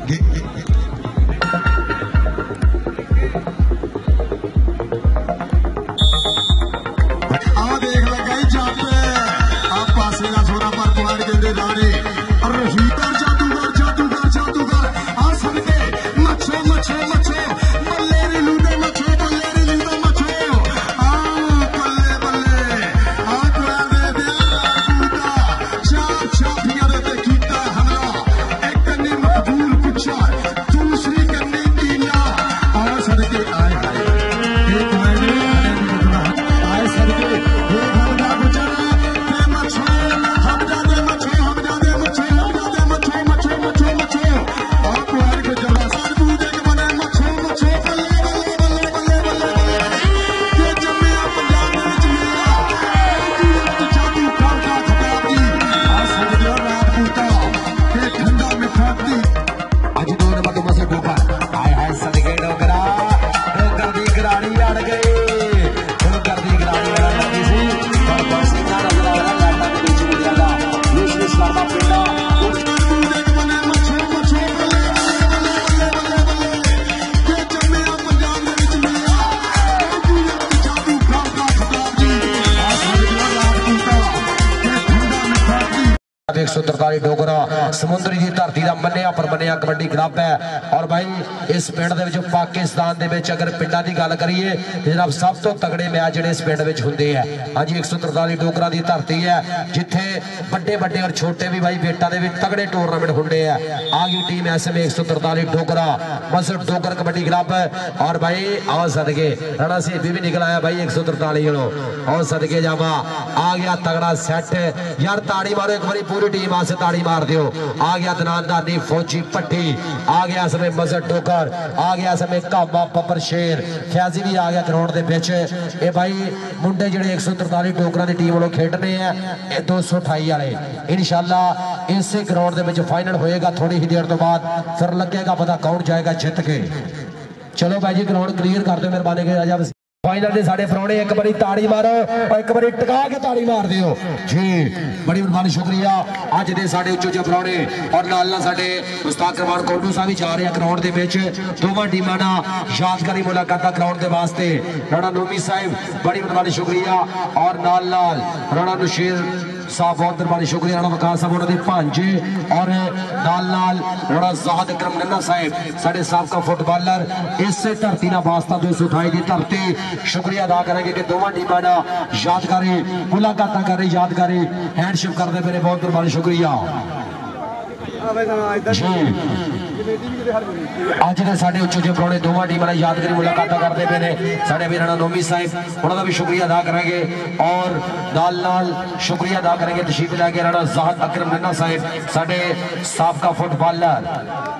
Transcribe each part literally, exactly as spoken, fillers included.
एक सौ तरताली डोगरा समुद्री की धरती का मनिया परमनिया कबड्डी क्लब है। और भाई इस पिंड दे पाकिस्तान दे विच अगर पिंडां दी गल करिए जनाब सब तो तगड़े मैच जिहड़े इस पिंड विच हुंदे है। हाँ जी एक सौ तरताली डोगरा की धरती है जिथे बड़े बड़े और छोटे भी भाई बेटा दे तगड़े टूरनामेंट हुंदे है। आ गई टीम एस एम एक सौ तरताली डोगरा मसर डोगर कबड्डी क्लब। और भाई आओ सदके राणा सिंह भी निकल आया भाई एक सौ तरताली आओ सदके जावा आ गया तगड़ा सैट यार ताड़ी मारो एक बारी पूरी टीम आसे ताड़ी मार दियो। आ गया दनानदानी फौजी पट्टी आ गया समय मजर डोगर आ गया समय काबा पपर शेर फैजी भी आ गया ग्राउंड के बिच। ये भाई मुंडे जिहड़े एक सौ तरताली डोगरा की टीम वालों खेडने हैं दो सौ अठाई वाले इंशाल्लाह इसे ग्राउंड के बिच फाइनल होएगा थोड़ी ही देर तो बाद फिर लगेगा पता कौन जाएगा जित के। चलो भाई जी ग्राउंड क्लीयर कर दो मेहरबानी के राजा फाइनल दे साडे फरौने एक बारी ताड़ी मारो और एक बारी टका के ताड़ी मार दियो जी बड़ी मेहरबानी शुक्रिया। अज दे साडे उच्चे उच्चे फरौने और नाल नाल साडे उस्ताद करवान कोटू साहब भी जा रहे हैं ग्राउंड दे विच दोवां टीमां नाल यादगारी मुलाकात ग्राउंड दे वास्ते। राणा नोमी साहब बड़ी मेहरबानी शुक्रिया और नाल नाल राणा नशीर साहब बहुत मेहरबानी शुक्रिया। राणा वकास साहब उन्होंने भांजे और नाल नाल राणा ज़ाहद अकरम नन्ना साहब साडे साबका फुटबॉलर इस धरती ना वास्ता दो सौ अठाई की धरती शुक्रिया अदा करेंगे कि दोवां टीमां नाल यादगारी मुलाकात कर रही यादगारी हैंडशेक करते पे बहुत मेहरबानी शुक्रिया। अज के साढ़े उच्चे उच्चे पुराने दोवां टीमां यादगारी मुलाकात करते पे ने साढ़े भी राणा नोमी साहब उन्होंने भी शुक्रिया अदा करेंगे और नाल नाल शुक्रिया अदा करेंगे तशरीफ लैके राणा ज़ाहद अकरम नन्ना साहब साढ़े साबका फुटबॉलर।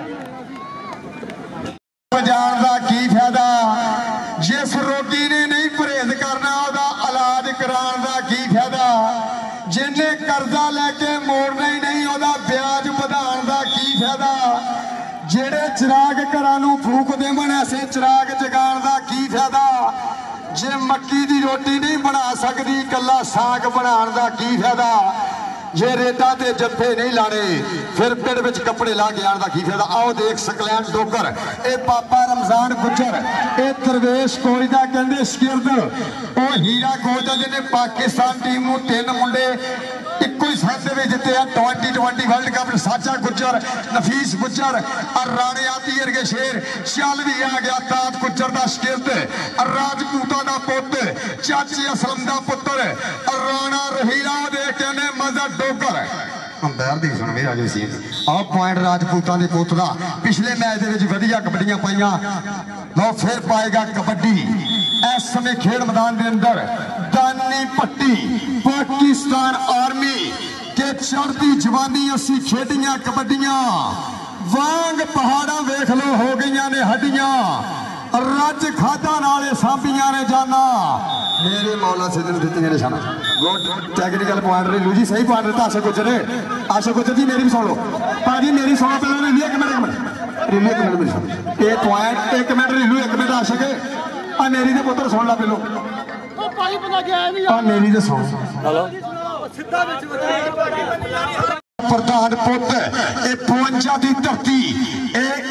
जान दा की फायदा जिस रोगी ने नहीं परहेज करना ओदा इलाज कराने दा की फायदा जिन्हें कर्जा लैके मोड़ना ही नहीं ओदा ब्याज वधाउण दा की फायदा जेड़े चिराग घरां नूं फूक देवन ऐसे चिराग जगाउण दा की फायदा जे मक्की दी रोटी नहीं बना सकदी कल्ला साग बनाउण दा की फायदा जे रेटा ते जत्थे नहीं लाने फिर पिंड विच कपड़े ला के आने का की फायदा। आओ देख सकलैन डोगर ए पापा रमजान गुजर ए दरवेश कोई दा कहंदे शगिर्द ओ हीरा कोच जिन्हें पाकिस्तान टीम नूं तीन मुंडे इक्को ही साथ में जिते ट्वेंटी ट्वेंटी वर्ल्ड कप साचा गुजर नफीस गुजर और राणे आती वर्गे शेर शल भी आ गया ताज गुजर का शगिर्द राजपूता का पुत चाची असलम का पुत्र राणा रहीरा दे कहने मजर डोगर अंपायर दी सुन मेरा जो सी आ पॉइंट राजपूता के पुत का पिछले मैच के वधिया कबड्डियां पाइया लो फिर पाएगा कबड्डी इस समय खेल मैदान के अंदर दानी पट्टी पाकिस्तान आर्मी के चढ़ती जवानी असी खेडियां कबड्डियां वांग पहाड़ा वेख लो हो गई ने हड्डियां रज खादा नाले सांभियां ने जाना मेरे मौला से दिन दित्तियां ने शाना गुड टेक्निकल पॉइंट रिलू जी सही पॉइंट देता आशा गुजर आशा गुजर जी मेरी भी सुन लो भाजी मेरी सुनो पहले रिलू एक मिनट एक मिनट रिलू एक मिनट मेरी सुन एक पॉइंट एक मिनट रिलू एक मिनट आशा के आ मेरी दे पुत्र सुन ला पहलो ओ भाई बना के आया नहीं आ मेरी दे सुन हेलो सीधा विच प्रधान पुत ए पवंजा दी धरती एक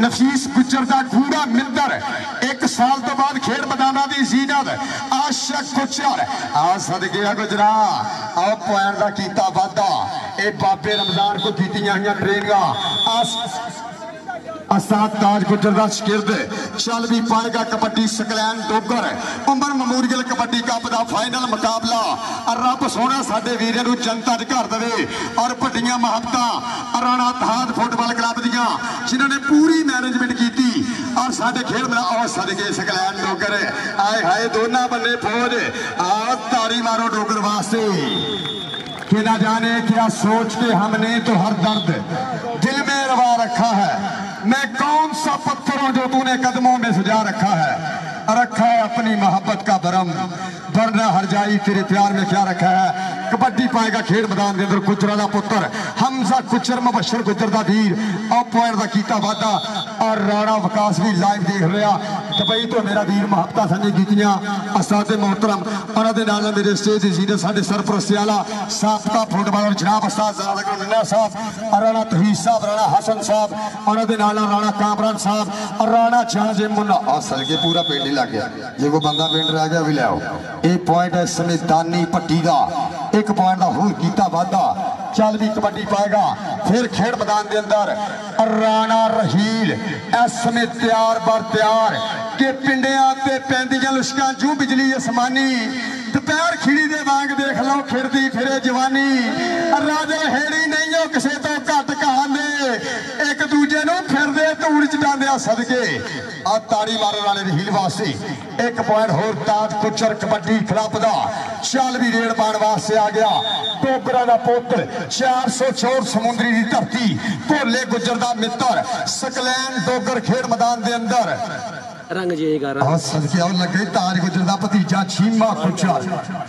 नफीस गुजर का कूड़ा मित्र एक साल तो बाद खेड मैदाना की जीनत आशक गुजर आ सदके गुजरा आओ पॉइंट का कीता वादा ए बाबे रमजान को कीतियां हुई ट्रेनिंग असाद ताज गुजर का शिरद चल भी पाएगा कबड्डी सकलैन डोगर उमर मेमोरियल कबड्डी कप का फाइनल मुकाबला रब सोना साडे वीरां नूं जनता च घर देवे और वड्डियां मुहब्बतां राणा तहाद फुटबॉल क्लब दियां जिन्होंने पूरी मैनेजमेंट की और साडे खेल में और सदके सकलैन डोगर आए हाय दोनों बन्ने फौज आ तारी मारो डोगर वास्ते कि ना जाने क्या सोच के हमने तो हर दर्द दिल में रवा रखा है मैं कौन सा पत्थर हूं जो तूने कदमों में सजा रखा है रखा है अपनी मोहब्बत का भरम वरना हर जाई तेरे प्यार में क्या रखा है कबड्डी पाएगा खेड मैदान के अंदर गुजरा का पुत्र हमजा गुजर मुबशर गुजर का वीर और पॉइंट का कीता वादा और राणा विकास भी लाइव देख रहा दुबई तो मेरा वीर मुहब्बतां संजी कीतियां असादे मोहतरम उन्होंने नाल मेरे स्टेज जीने साडे सरपरस्ती वाला साबका फुटबॉलर जनाब उस्ताद ज़ालगर नन्ना साहब राणा तहीद साहब राणा हसन साहब उन्होंने नाल राणा कामरान साहब और राणा जहाजे मुन्ना और सलके पूरा पिंड ही लग गया जो कोई बंदा पिंड रह गया भी लियाओ ये पॉइंट है समय दानी भट्टी का एक पॉइंट का होर कीता वादा चल भी कबड्डी पाएगा फिर खेड मैदान के अंदर राणा रहील इस समय तैयार बर तैयार के पिंडियां ते पैंदियां लुशकां जू बिजली आसमानी दोपहर खिड़ी दे वांग देख लो खिड़दी फिरे जवानी राजा हेड़ी नहीं हो किसे तो घट कहांदे एक दूजे नूं फिरदे धूड़ च डांदिया सदके आ ताड़ी मारन वाले रहील वास्ते एक पॉइंट होर ताज गुजर कबड्डी क्लब दा चल भी रेड पाण वास्ते आ गया टोकरा दा पुत्र चार सौ चौड़ समुद्री दी धरती भोले गुजर दा मित्र सकलैन डोगर खेड मैदान दे अंदर रंग जेगा और सदके और लगे ताज गुजर दा भतीजा चीमा गुजर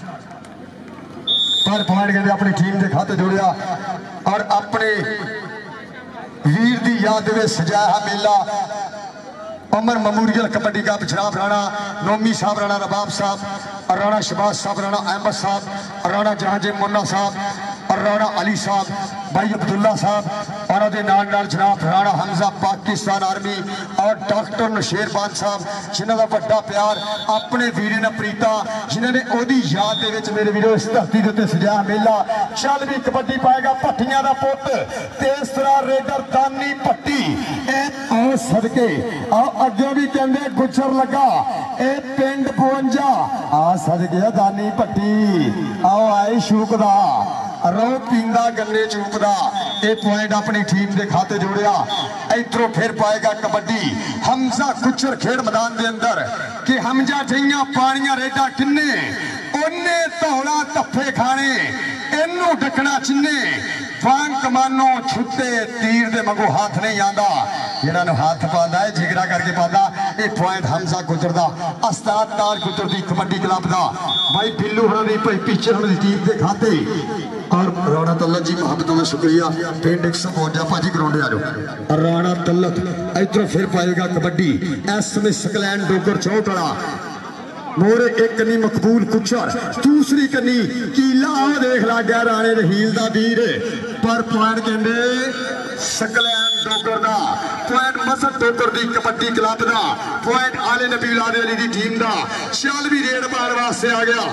पर पॉइंट कहते अपनी टीम के खाते जोड़िया और अपने वीर की याद में सजाया मेला उमर मेमोरियल कबड्डी का जनाब राणा नोमी साहब राणा रबाब साहब राणा शबाज साहब राणा अहमद साहब राणा जहाजे मुन्ना साहब और राणा अली साहब भाई अब्दुल्ला साहब और जनाब राणा हमजा पाकिस्तान आर्मी और डॉक्टर नशेरबान साहब जिन्हों का बड़ा प्यार अपने वीर ने प्रीता जिन्होंने ओदी याद के मेरे वीरों इस धरती के उत्ते सजाया मेला चल भी कबड्डी पाएगा भट्टियां का पुत तेसरा रेडर दानी भट्टी ए सदके आओ अगे भी कहते गुजर लगा ए पिंड बवंजा आ सदके दानी भट्टी आओ आई शूकदा रो पींदा गन्ने चूपदा ये पॉइंट अपनी टीम के खाते जोड़िया इधरों फिर पाएगा कबड्डी हमजा गुजर खेड मैदान के अंदर कि हमजा जइया पानिया रेडा किन्ने ओने धौला धफ्फे खाने इनू डकना चिन्ने वांग कमानो छुट्टे तीर दे मगो हाथ नहीं आंदा जिन्होंने हाथ पाता है जिगरा करके पाता ये पॉइंट हमजा गुजर दा उस्ताद ताज गुजर दी कबड्डी क्लब दा भाई बिल्लू हरानी भाई पीछे हमारी टीम के खाते और राणा तल्लत जी मोहब्बत का शुक्रिया पिंड एक सौ पहुंचा भाजी ग्राउंड आ जाओ राणा तल्लत इधर फिर पाएगा कबड्डी इस समय सकलैन डोगर चौक वाला मोरे एक कनी मकबूल कुचर दूसरी कनी कीला देख ला गया राणे रहील दा वीर पर पॉइंट कहते सकलैन डोगर दा पॉइंट मसद डोगर दी कबड्डी क्लब दा पॉइंट आले नबी लादे अली दी टीम दा चल भी रेड पार वास्ते आ गया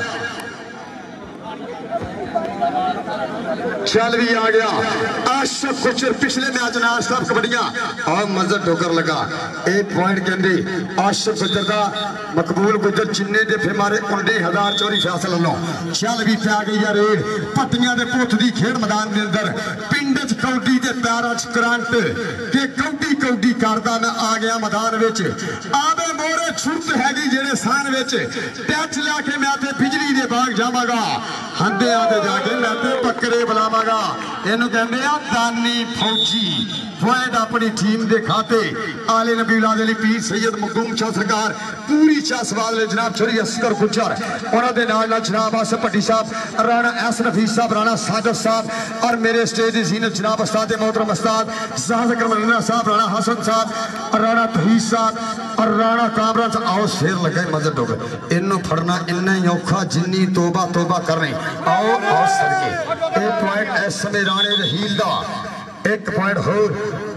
चल भी आ गया आशक गुजर पिछले मैच ने सब कबड्डियां और मंजर डोगर लगा एक पॉइंट कहते आशक गुजर का मकबूल गुजर जिन्ने दे फिर मारे उन्ने हजार चौरी फैसल लो चल भी पै गई है रेड भट्टियां दे पुत दी खेड मैदान के अंदर पिंड च कौडी के पैरों च करंट के कौडी कौडी करदा मैं आ गया मैदान विच आवे मोरे छुट हैगी जेड़े स्थान विच टैच ला के मैं ते बिजली दे बाग जावांगा हंदे आते जाके मैं ते बकरे बुलावांगा इनू कहंदे आ दानी फौजी पॉइंट अपनी टीम के खाते आले नबी लादे पीर सैयद मखदूम शाह सरकार पूरी चासवाल जनाब छोरी असगर गुजर उन्होंने नाल जनाब आसिफ भट्टी साहब राणा एस नफीस साहब राणा साजिद साहब और मेरे स्टेज की जीनत जनाब उस्ताद मोहतरम उस्ताद ज़ालगर मन्ना साहब राणा हसन साहब राणा तहीद साहब और राणा कामरान साहब आओ शेर लगे मजर डोगर इनू फड़ना इन्ना ही औखा जिन्नी तोबा तोबा करनी आओ आओ सदके एक पॉइंट इस समय राणे रहील दा एक पॉइंट होर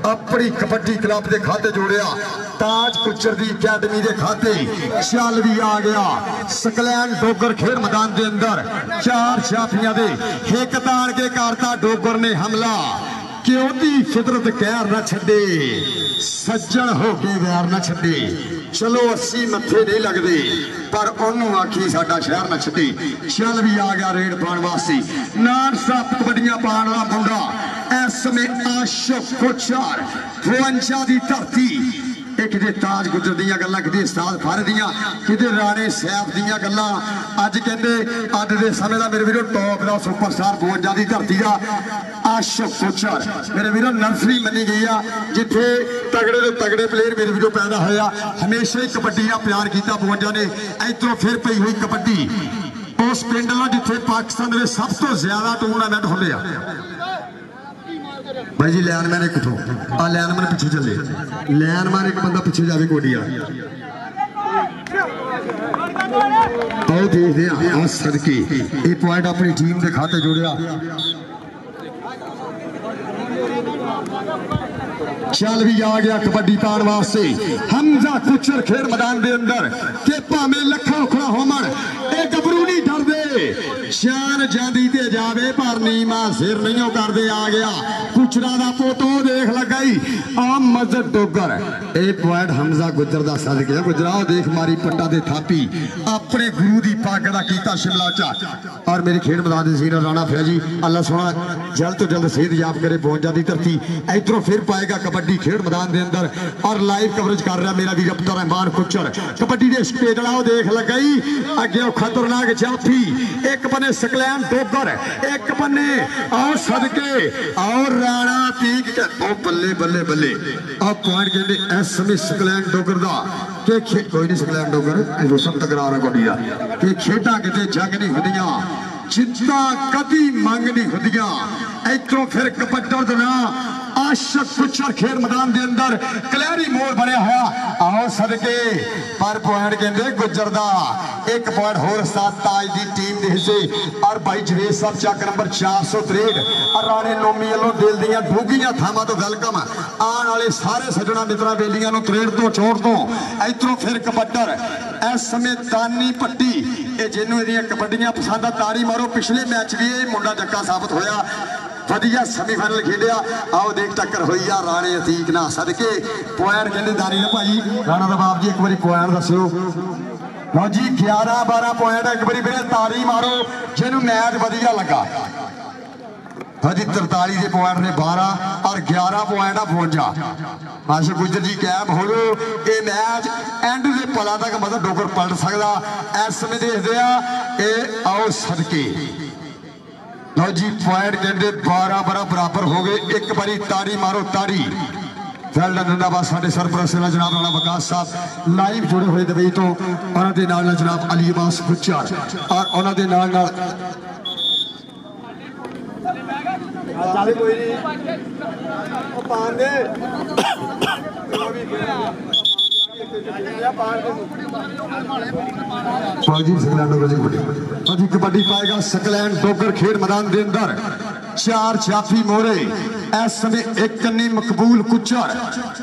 अपनी कबड्डी क्लब के खाते जोड़िया ताज कुचर दी अकैडमी के खाते चल भी आ गया सकलैन डोगर खेल मैदान के अंदर चार छापियां दे हिक तान के करता डोगर ने हमला क्यों दी फितरत कहर न छे सज्जन हो के वैर न छे चलो अस्सी मथे नहीं लगते पर उन्होंने आखी साडा शहर न छे चल भी आ गया रेड पाने वास्ते नान सत्त कबड्डियां पाने वाला मुंडा इस समय आशक कुचर भुवंजा की धरती एक ताज गुजर दियां गल्लां किते उस्ताद फारे दियां किते राणे साहब दियां गल्लां अज कहंदे अज दे समय दा मेरे वीरो टॉप दा सुपरस्टार भुवंजा दी धरती दा आशक कुचर मेरे वीरो नर्सरी मनी गई आ जिथे तगड़े तो तगड़े प्लेयर मेरे वीरो पैदा होया हमेशा ही कबड्डी दा प्यार कीता भुवंजा ने इधरों फिर पई हुई कबड्डी उस पिंड ला जिथे पाकिस्तान दे सब तो ज्यादा टूर्नामेंट होंदे आ भाई जी लैनमैन एक उठो आ लैनमैन पिछे चले लैनमैन एक बंदा पिछे जावे कोडिया आओ देखते हैं सदके ये पॉइंट अपनी टीम के खाते जोड़िया चल भी आ गया कबड्डी पान वास्ते हमजा कुचर खेल मैदान के अंदर के भावें लखा उखड़ा होमन ए गबरू नहीं डरदे शान जांदी ते जावे पर नीमा सिर नहीं करदे आ गया कुचरा दा पोतो देख लगाई आ मजद डोगर ए पॉइंट हमजा गुजर दा सद गया गुजराओ देख मारी पट्टा दे थापी अपने गुरु दी पग दा कीता शिमला चा और मेरे खेल मैदान दे सीनियर राणा फैजी अल्लाह सोना जल्द तो जल्द सेहत याब करे भुवंजा दी धरती इधरों फिर पाएगा कबड्डी खेल मैदान के अंदर और लाइव कवरेज कर रहा मेरा भी अब्दुल रहमान कुचर कबड्डी के स्टेज लाओ देख लगाई अगे खतरनाक जाफी एक बने सकलैन डोगर एक बने और सदके और राणा पीक के ओ बल्ले बल्ले बल्ले अब पॉइंट कहते इस समय सकलैन डोगर दा के कोई नहीं सकलैन डोगर रोशन तकरार गोडी दा के खेडा किते जग नहीं हुंदियां जिद्दा कदी मंग नहीं हुंदियां इधरों फिर कबड्डर दा आशक कुचर खेल मैदान के अंदर कलहरी मोड़ बनया हुआ आओ सदके पर पॉइंट कहते गुजर दा एक पॉइंट होर साथ ताज की टीम के हिस्से और भाई जवेद साहब चक नंबर चार सौ त्रेहठ और राणे नोमी वालों दिल दियां डूंघियां थावां तो वेलकम आने वाले सारे सज्जना मित्रां बेलियां नूं त्रेहठ तो चौंठ तो इधरों फिर कबड्डर इस समय तानी पट्टी ये जिन्हों इहदियां कबड्डियां पसंद आ तारी मारो पिछले मैच भी ये मुंडा जक्का साबित होया वधिया सेमीफाइनल खेलिया आओ देख टक्कर हुई आ राणे अतीक ना सदके पॉइंट कहते दानी ने भाई राणा दा बाप जी एक बारी पॉइंट दस्यो लो जी ग्यारह बारह पॉइंट एक बारी फिर तारी मारो जिन्हों मैच वधिया लगा हजी तरताली के पॉइंट ने बारह और ग्यारह पॉइंट आ भुवंजा आशक गुजर जी कैब हो ये मैच एंड के पला तक मतलब डोगर पलट सकता इस समय देखते हैं आओ सदके लो जी पॉइंट कहते बारह बारह बराबर हो गए एक बारी तारी मारो तारी वेल डन जिंदाबाद साडे सरपरस्त जनाब राणा विकास साहब लाइव जुड़े हुए दुबई तो उन्होंने नाल नाल जनाब अली अब्बास कुचर और उन्होंने नाल नाल कबड्डी पाएगा सकलैन डोगर खेल मैदान के अंदर चार छापी मोरे इस समय एक कन्नी मकबूल कुचर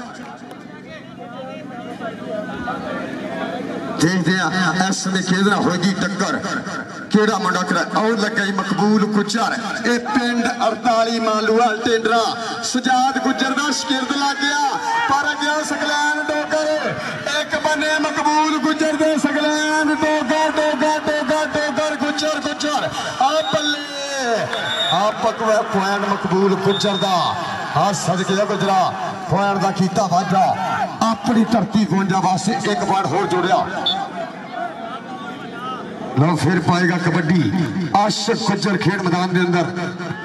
देखते हैं इस समय केदरा होगी टक्कर केड़ा मुंडा करा और लगा मकबूल कुचर ए पिंड अड़ताली मालूवाल टेंडरा सजाद गुजर दा शिरद लग गया पर गया सकलैन डोगर एक बने मकबूल गुजर दे सकलैन डोगर डोगर डोगर डोगर गुजर गुजर आ बल्ले आ पकवा पॉइंट मकबूल गुजर दा आ सदके गुजरा पॉइंट दा कीता वाधा अपनी धरती भुवंजा वास्ते एक पॉइंट होर जोड़िया लो फिर पाएगा कबड्डी आशक गुजर खेल मैदान के अंदर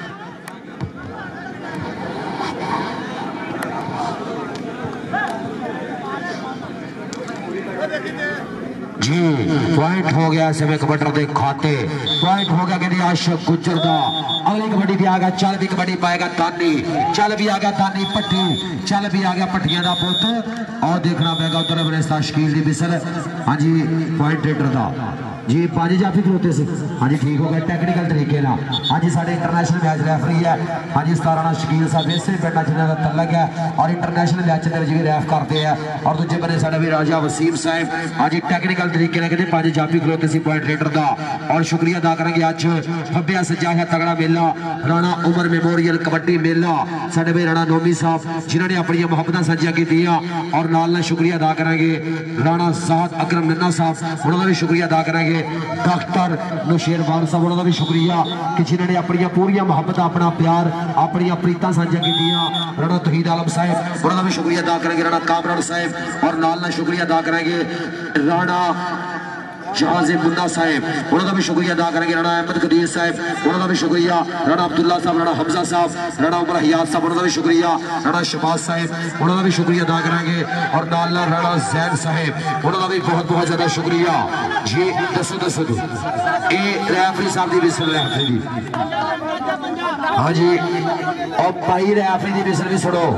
जी पॉइंट हो गया समय कबड्डर के खाते पॉइंट हो गया कहते आशक गुजर का अगली कबड्डी भी आ गया चल भी कबड्डी पाएगा तानी चल भी आ गया तानी पट्टी चल भी आ गया पट्टियां का पुत और देखना पेगा उधर तशकील की बिसल हाँ जी पॉइंट टेडर का जी पांच जाफी खलोते से हाँ जी ठीक हो गया टैक्नीकल तरीके ना हाँ जी साढ़े इंटरनेशनल मैच रैफरी है हाँ जी सतारा शकील साहब इसे पिंड जिन्होंने का तलक है और इंटरनेशनल मैच भी रैफ करते हैं और दूजे बने साढ़े भी राजा वसीम साहब हाँ जी टैक्नीकल तरीके ने कहते पांच जाफी खलोते से पॉइंट रेडर का और शुक्रिया अदा करेंगे अज फब्बिया सज्जा है तगड़ा मेला राणा उमर मेमोरियल कबड्डी मेला साढ़े भाई राणा नोमी साहब जिन्होंने अपन मुहब्बत साझा की और नाल शुक्रिया अदा करेंगे राणा साद अकरम नन्ना साहब उन्होंने भी शुक्रिया अदा करेंगे डॉक्टर नौशेर वाल साहब उन्होंने भी शुक्रिया कि जिन्होंने अपन पूरी मुहब्बत अपना प्यार अपन प्रीता साझा की राणा तौहीद आलम साहब उन्होंने भी शुक्रिया अदा करेंगे राणा कामरान साहब और नाल शुक्रिया अदा करेंगे राणा जहाज मुन्ना साहब उन्होंने भी शुक्रिया अदा करेंगे राणा अहमद कदीर साहब उन्होंने भी शुक्रिया राणा अब्दुल्ला साहब राणा हमजा साहब राणा उमर हयात साहब उन्होंने भी शुक्रिया राणा शबाज साहब उन्होंने भी शुक्रिया अदा करेंगे और नाल राणा जैन साहब उन्होंने भी बहुत बहुत ज्यादा शुक्रिया जी दसो दसो ये रैफरी साहब की विसल रैफरी जी हाँ जी और भाई रैफरी की विसल भी सुनो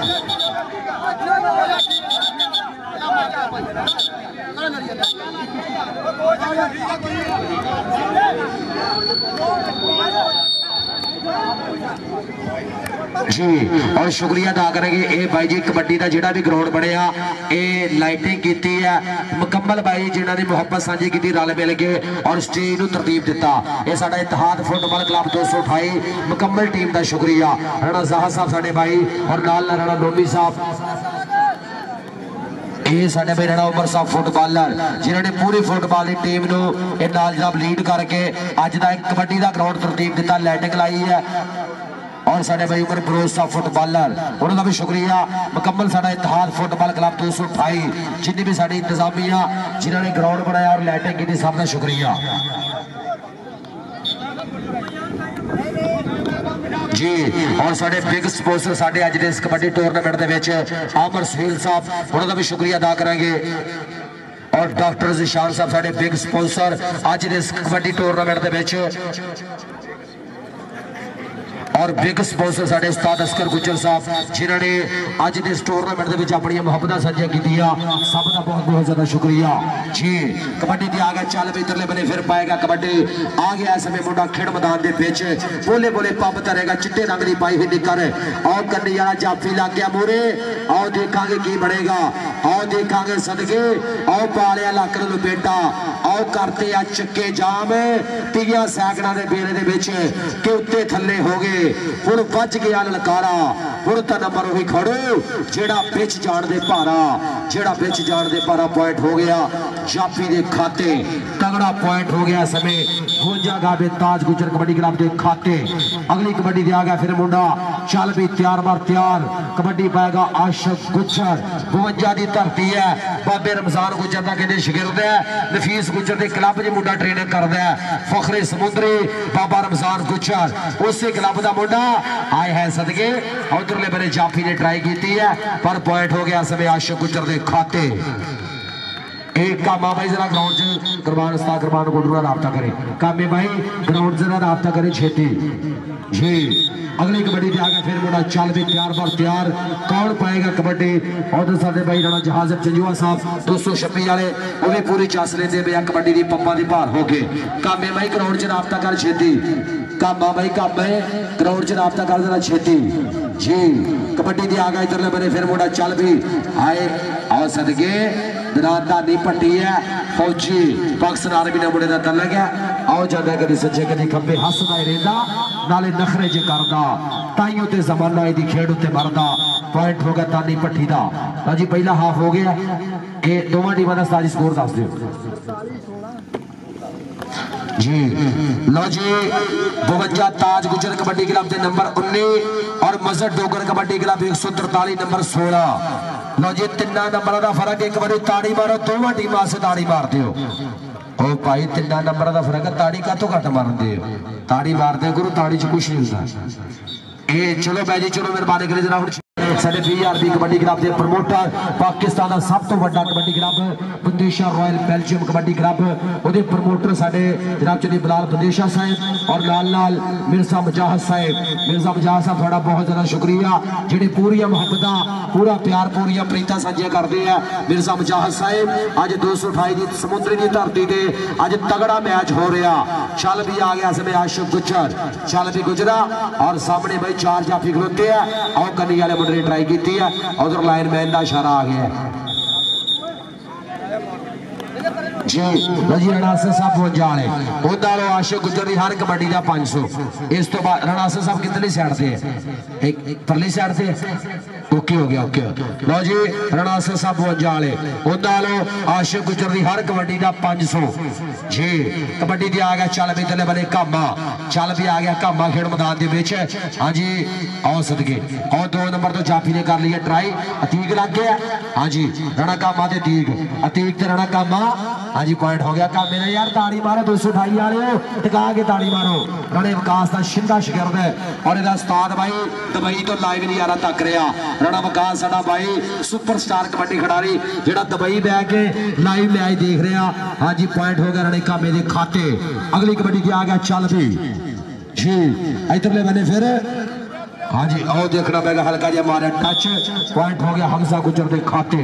जी और शुक्रिया अदा करेंगे ए भाई जी कबड्डी का जिहड़ा भी ग्राउंड बनया ये लाइटिंग की है मुकम्मल भाई जिन्होंने मुहब्बत साझी की रल मिल के और स्टेज को तरतीब दिता ये साडा इतिहाद फुटबॉल क्लब दो सौ अठाई मुकम्मल टीम का शुक्रिया राणा ज़हा साहब साडे भाई और नाल राणा नोमी साहब ये साडे भाई राणा उमर साहब फुटबॉलर जिन्होंने पूरी फुटबॉल की टीम को लीड करके अज का एक कबड्डी का ग्राउंड तरतीब दिता लाइटिंग लाई है और साडे भाई उमर बरोज साहब फुटबॉलर उन्होंने भी शुक्रिया मुकम्मल साडा इतिहाद फुटबॉल क्लब दो सौ अठाई जिन्हें भी साडी इंतजामिया जिन्होंने ग्राउंड बनाया और लाइटिंग की सब का शुक्रिया जी और साडे बिग स्पॉन्सर साडे अज दे इस कबड्डी टूरनामेंट दे विच आमर सुहेल साहब उन्होंने भी शुक्रिया अदा करेंगे और डॉक्टर जिशान साहब साडे बिग स्पॉन्सर अज दे इस कबड्डी टूरनामेंट दे विच और बिग स्पॉन्सर साडे उस्ताद अस्कर गुजर साहब जिन्होंने अज के इस टूरनामेंट के अपन मुहब्बत साझा की सब का बहुत बहुत ज्यादा शुक्रिया जी कबड्डी की आ गया चल भी इधरले बने फिर पाएगा कबड्डी आ गया इस समय मुंडा खेड मैदान के पिच बोले बोले पब धरेगा चिट्टे रंग की पाई हुई निकर आओ कन्नी वाला जाफी लग गया मोरे आओ देखा की बनेगा आओ देखा सदके आओ पालिया लक लपेटा आओ करते आ चक्के जाम तीया सैकड़ा के बेले के उत्ते थले हो गए हुण बच गया ललकारा हुण तां नंबर वही खड़ो जेड़ा पिच जाण दे भारा जेड़ा पिच जाण दे भारा पॉइंट हो गया जाफी दे खाते तगड़ा पॉइंट हो गया समय भुंजा गावे ताज गुजर कबड्डी क्लब के खाते अगली कबड्डी दे आ गया फिर मुंडा चल भी तैयार बार तैयार कबड्डी पाएगा आशिक गुजर बवंजा की धरती है बाबे रमजान गुजर का कहते शिगिरद है नफीस गुजर के क्लब च मुंडा ट्रेनिंग करता है फखरे समुद्री बाबा रमजान गुजर उस क्लब का मुंडा आए है सदके उधरले बने जाफी ने ट्राई की है पर पॉइंट हो गया समय आशिक गुजर के खाते एक कामा भाई जरा ग्राउंड च कुरबान उस्ताद कुरबान गुडरू राबता करे कामे भाई ग्राउंड जरा राबता करे छेती जी अगली कबड्डी पे आ गया फिर मुंडा चल भी तैयार पर तैयार कौन पाएगा कबड्डी और साडे भाई राणा जहाज चंजुआ साहब दो सौ छब्बी वाले वो भी पूरी चस लेते पे कबड्डी की पंपा की भार हो गए कामे भाई ग्राउंड च राबता कर छेती कामा भाई कामे ग्राउंड च राबता कर जरा छेती जी कबड्डी दी आ गया इधरले बने फिर मुंडा चल भी आए आओ सदके दरादा नहीं पट्टी है फौजी पाकिस्तान आर्मी ने मुंडे का तलक है आओ जाना कभी सज्जे कभी खब्बे हसदा रहिंदा नाले नखरे च करदा ताइयों ते जमाना दी खेड उत्ते मरदा पॉइंट हो गया तानी पट्टी दा जी पहला हाफ हो गया ये दोवां टीमां दा सारी स्कोर दस दियो जी लो जी बवंजा ताज गुजर कबड्डी क्लब के नंबर उन्नीस और मजहर डोगर कबड्डी क्लब एक सौ तरतालीस नंबर सोलह लो जी तिना नंबर का फर्क एक बार ताड़ी मारो दोवां टीमां से ताड़ी मार दियो ओ भाई तिना नंबर का फर्क है ताड़ी कातों घट मारते हो ताड़ी मारते गुरु ताड़ी च कुछ नहीं होता ए चलो भाई जी चलो मेहरबानी करी जरा साढ़े भी हज़ार की कबड्डी क्लब के प्रमोटर पाकिस्तान का सब तो बड़ा kabaddi club Bandesha royal Belgium kabaddi club वो प्रमोटर साढ़े जनाब चौधरी बिलाल बंदेशा साहब और नाल नाल मिर्जा मुजाहिद साहब मिर्जा मुजाहिद साहब थोड़ा बहुत ज़्यादा शुक्रिया जिहड़े पूरिया मुहब्बत पूरा प्यार पूरिया प्रीतां साझियां करते हैं। मिर्जा मुजाहिद साहब अज दो सौ अठाई की समुद्री की धरती से अज तगड़ा मैच हो रहा चल भी आ गया समय आशिफ गुजर चल भी गुजरा और सामने भाई चार जाफी खलोते हैं और कन्नी वाले मुंडे ने ट्राई की है उधर लाइन मैन का इशारा आ गया जी जी रणासर साहब वंजा वाले उधर आशिफ गुजर की हर कबड्डी का पांच सौ इस तो बाद रणासर साहब कितनी साइड से एक परली साइड से ओके हो गया ओके लो जी रणासर साहब वंजा वाले उधर आशिफ गुजर की हर कबड्डी का पांच सौ जी कबड्डी दी आ गया चल भी तले बने कामा चल भी आ गया कामा खेड मैदान के बीच हाँ जी आओ सदके और दो नंबर तो जाफी ने कर लिया ट्राई अतीक लग गया हाँ जी रणा कामा ते अतीक अतीक ते रणा कामा हाँ जी पॉइंट हो गया कामे ने यार ताड़ी मारो दो सौ अठाई वाले टिका के ताड़ी मारो रणे विकास का शिंदा शिकरद है और इहदा उस्ताद भाई दुबई तो लाइव नजारा तक रहा रणा विकास साडा भाई सुपरस्टार कबड्डी खिडारी जिहड़ा दुबई बह के लाइव मैच देख रहा हाँ जी पॉइंट हो गया रणे कामे दे खाते अगली कबड्डी की आ गया चल भी जी इधरले बने फिर हाँ जी आओ देखना पैगा हल्का जिहा मारा टच पॉइंट हो गया हमजा गुजर के खाते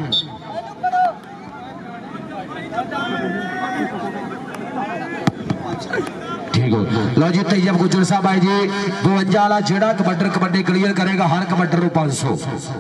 ठीक हो लो जी तैयब गुजर साहब भाई जी बवंजा वाला जेड़ा कबड्डर कबड्डी क्लियर करेगा हर कबड्डर को पांच सौ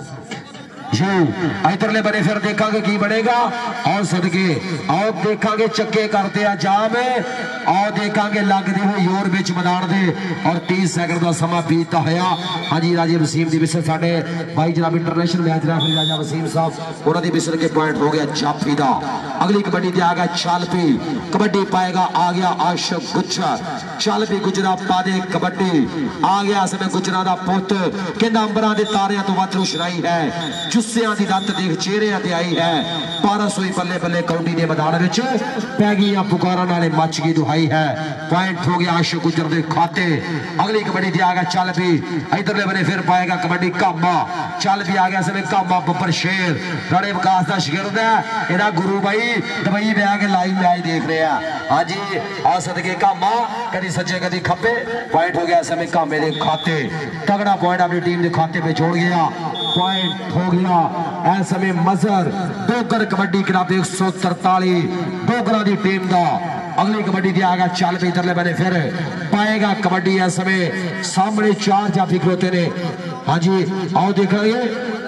इधरले बने फिर देखा की बनेगा और सदके आओ देखा चक्के करते आ जाम आओ देखा लगते हो योर बिच मैदान दे और तीस सैकंड का समा बीता होया हाँ जी राजे वसीम की विसर साडे भाई जनाब international match referee Raja Waseem साहब उन्होंने विसर के पॉइंट हो गया जाफी दा अगली कबड्डी आ गया चालपी कबड्डी पाएगा आ गया आशिफ गुजर चालपी गुजरा पादे कबड्डी आ गया समय गुजरा का पुत कि नंबरों के तारियां तो वध रुशराई है जुस्सियां दी रत देख चेहरे ते आई है बारह सौ बल्ले बल्ले कौंडी के मैदान में पै गई पुकारा नाले मच गई दुहाई है पॉइंट हो गया आशिफ गुजर के खाते अगली कबड्डी आ गया चल भी इधरले बने फिर पाएगा कबड्डी कामा चल भी आ गया समय कामा बब्बर शेर रणे विकास का शिगिरद है इहदा गुरु भाई दुबई बह के लाइव मैच देख रहे हैं हाँ जी आ सदके कामा कभी सज्जे कभी खब्बे पॉइंट हो गया समय कामे के खाते तगड़ा पॉइंट अपनी टीम के खाते में जोड़ गया पॉइंट हो गया इस समय मजर डोगर कबड्डी क्लब एक सौ तरताली डोगरा की टीम का अगली कबड्डी आ गया चल भी इधरले बने फिर पाएगा कबड्डी इस समय सामने चार जाफी खलोते ने हाँ जी आओ देखेंगे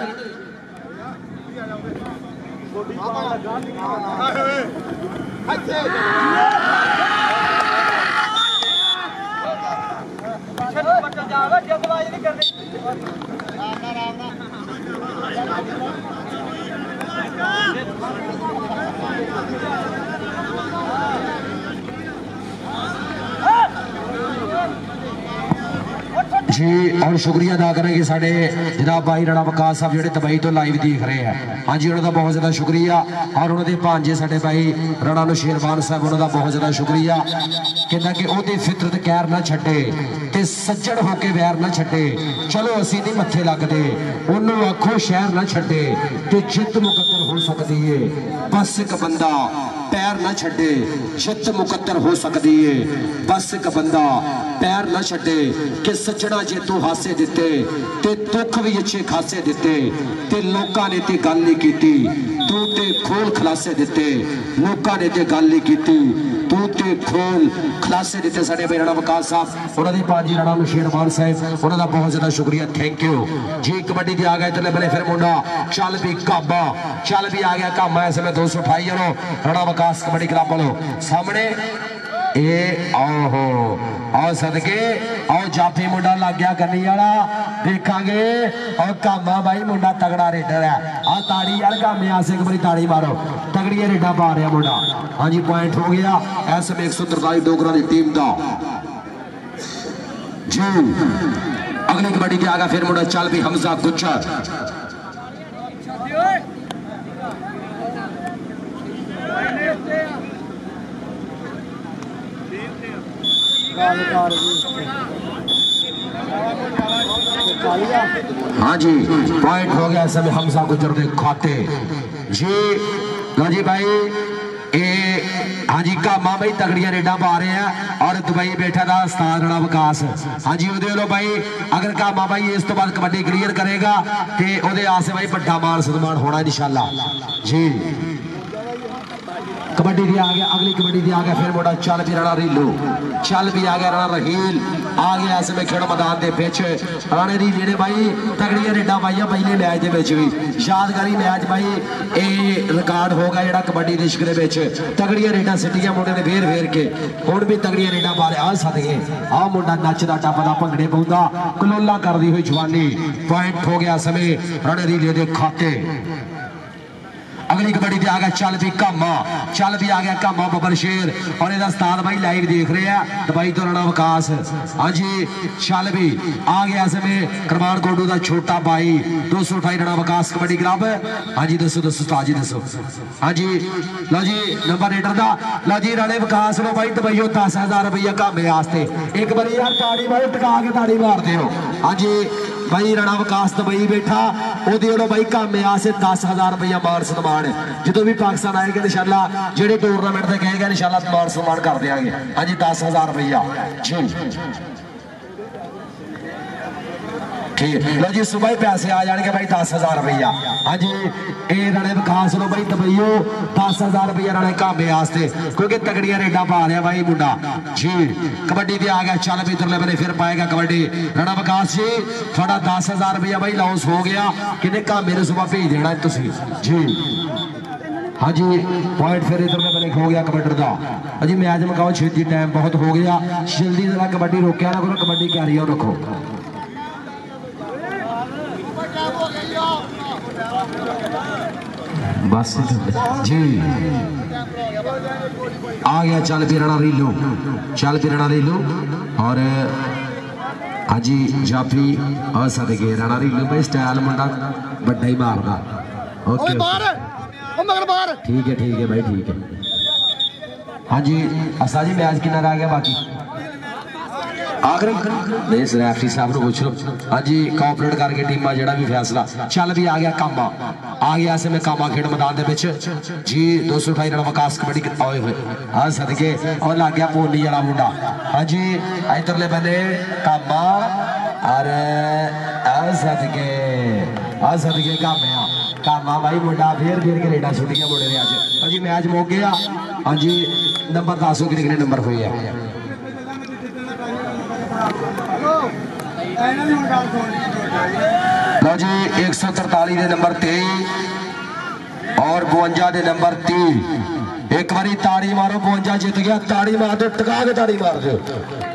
जी और शुक्रिया अदा करेंगे साढ़े जनाब भाई रणा विकास साहब जो दुबई तो लाइव देख रहे हैं हाँ जी उन्होंने बहुत ज्यादा शुक्रिया और उन्होंने भांजे साढ़े भाई रणा शेरवान साहब उन्होंने बहुत ज्यादा शुक्रिया कहना कि ओदी फितरत कैर ना छड्डे ते सज्जण होके वैर ना छड्डे चलो असी नहीं मत्थे लगदे उन्होंने आखो शहर ना छड्डे ते जित मुकद्दर हो सकती है बस एक बंदा पैर ना छड्डे जित मुकद्दर हो सकती है बस एक बंदा पैर ना छड्डे कि सज्जणा जे तू हासे दिते ते दुख भी अच्छे खासे दिते ते लोकां ने ते गल नहीं कीती तू ते खोल खलासे दिते लोकां ने ते गल नहीं कीती तू ते खोल खलासे दिते साडे भाई रणा विकास साहब उन्होंने पाजी रणा शेरवान साहब उन्होंने बहुत ज्यादा शुक्रिया थैंक यू जी कबड्डी दी आ गए इधरले बने फिर मुंडा चल भी काबा चल भी आ गया कामा इस समय दो सौ अठाई वालों रणा विकास कबड्डी क्लब वालों सामने ए आओ हो आओ सदके आओ जाफी मुंडा लग गया करनी वाला देखांगे और कामा भाई मुंडा तगड़ा रेडर है आ ताड़ी यार कामे आसे एक बारी ताड़ी मारो तगड़ी रेडा पा रहा मुंडा हाँ जी पॉइंट हो गया इस समय एक सौ तरताली डोगरा की टीम का जी अगली कबड्डी के आगा फिर मुंडा चल भी हमजा गुजर हाँ जी पॉइंट हो गया इस समय हमजा गुजर के खाते जी। लो जी भाई ए हाँ जी कामा भाई तगड़िया रेडा पा रहे हैं और दुबई बैठा था उस्ताद राणा विकास। हाँ जी वो लो भाई अगर कामा भाई इस तो बाद कबड्डी क्लियर करेगा तो ओदे आसे भाई बड़ा मान सम्मान होना इंशाल्लाह जी। कबड्डी भी आ गया अगली कबड्डी भी आ गया फिर मोटा चल भी राणा रीलू चल भी आ गया राणा रहील आ गया इस में खेड़ मैदान के पिछ राणे रीले ने भाई तगड़िया रेडा पाइया पहले मैच के भी यादगारी मैच भाई ये रिकॉर्ड होगा जोड़ा कबड्डी के इश्क के तगड़िया रेडा सिटिया मुंडे ने फेर फेर के हुण भी तगड़िया रेडा पा रहे आ सदके आ मुंडा नचदा टपदा भंगड़े पाउंदा कलोला करदी हुई जवानी। पॉइंट हो गया समय राणे रीले के खाते। अगली कबड्डी आ गया चल भी कामा चल भी आ गया कामा बबर शेर और इहदा उस्ताद भाई लाइव देख रहे हैं दुबई तो राणा विकास। हाँ जी चल भी आ गया समय करमान गोडू का छोटा भाई दो सौ अठाई राणा विकास कबड्डी क्लब। हाँ जी दसो दसो उस्ताद जी दसो। हाँ जी लो जी नंबर रेडर का लो जी राणे विकास लो भाई दुबईओ दस हजार रुपया कामे वास्ते एक बार यार ताड़ी भाई टका के ताड़ी मारते हो। हाँ जी भाई राणा विकास दुबई बैठा वो भाई कामे आसे दस हजार रुपया मान सम्मान जो भी पाकिस्तान आएगा इंशाल्लाह जेडे टूरनामेंट से कहेगा इंशाल्लाह मान सम्मान कर देंगे। हाँ जी दस हजार रुपया जी ठीक लो जी सुबह ही पैसे आ जाएंगे भाई दस हजार रुपया। हाँ जी ये राणे विकास लो भाई दुबईओ दस हजार रुपया राणे कामे वास्ते क्योंकि तगड़िया रेडा पा रहा भाई मुंडा जी। कबड्डी भी आ गया चल भी इधरले बने फिर पाएगा कबड्डी राणा विकास जी थोड़ा दस हजार रुपया भाई लॉस हो गया कि कामे ने सुबह भेज देना तुसी जी। हाँ जी पॉइंट फिर इधर में बने हो गया कबड्डी का। हाँ जी मैच मकाओ छेती टाइम बहुत हो गया जल्दी जरा कबड्डी रोकया ना करो कबड्डी कैरियर रखो बस जी। आ गया चल भी राणा रीलू चल भी राणा रीलू और हाँ जी जाफी और सदके राणा रीलू भाई स्टाइल मुंडा बड़ा ही मारदा ओके ठीक है ठीक है भाई ठीक है। हाँ जी असा जी मैच कितना रह गया बाकी आखिरी नहीं रेफरी साहब को पूछ लो। हाँ जी कोऑपरेट करके टीम जेड़ा भी फैसला चल भी आ गया कामा आ गया ऐसे में कामा खेड़ मैदान के बिच जी दो सौ अठाई राणा विकास कबड्डी आए हुए हाँ सदके और लग गया पोली वाला मुंडा। हाँ जी इधरले बने कामा और सदके आ सदके कामे कामा भाई मुंडा फिर फिर के रेडा छुट गया मुंडे ने अज। हाँ जी मैच मुक गया। हाँ जी नंबर दस कितने कितने नंबर हुए है लो जी एक सौ तरताली के नंबर तेई और बवंजा के नंबर तीन एक बारी ताड़ी मारो बवंजा जित गया ताड़ी मार दो टका के ताड़ी मार दो।